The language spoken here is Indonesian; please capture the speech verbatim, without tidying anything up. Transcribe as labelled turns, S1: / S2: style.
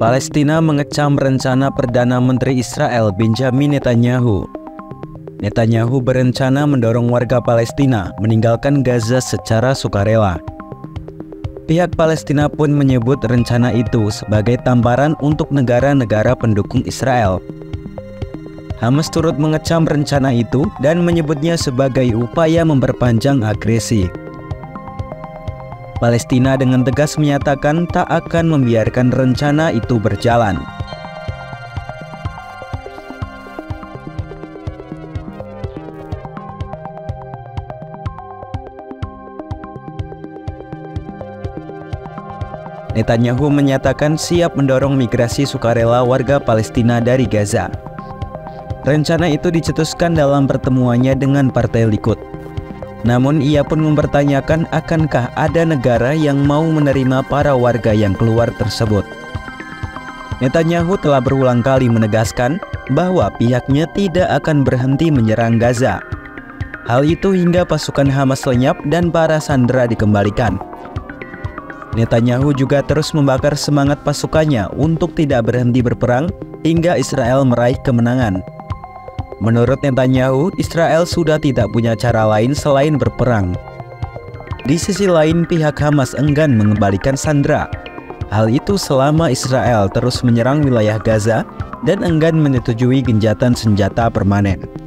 S1: Palestina mengecam rencana Perdana Menteri Israel Benjamin Netanyahu. Netanyahu berencana mendorong warga Palestina meninggalkan Gaza secara sukarela. Pihak Palestina pun menyebut rencana itu sebagai tamparan untuk negara-negara pendukung Israel. Hamas turut mengecam rencana itu dan menyebutnya sebagai upaya memperpanjang agresi. Palestina dengan tegas menyatakan tak akan membiarkan rencana itu berjalan. Netanyahu menyatakan siap mendorong migrasi sukarela warga Palestina dari Gaza. Rencana itu dicetuskan dalam pertemuannya dengan Partai Likud. Namun ia pun mempertanyakan akankah ada negara yang mau menerima para warga yang keluar tersebut. Netanyahu telah berulang kali menegaskan bahwa pihaknya tidak akan berhenti menyerang Gaza. Hal itu hingga pasukan Hamas lenyap dan para sandera dikembalikan. Netanyahu juga terus membakar semangat pasukannya untuk tidak berhenti berperang hingga Israel meraih kemenangan. Menurut Netanyahu, Israel sudah tidak punya cara lain selain berperang. Di sisi lain, pihak Hamas enggan mengembalikan sandera. Hal itu selama Israel terus menyerang wilayah Gaza dan enggan menyetujui gencatan senjata permanen.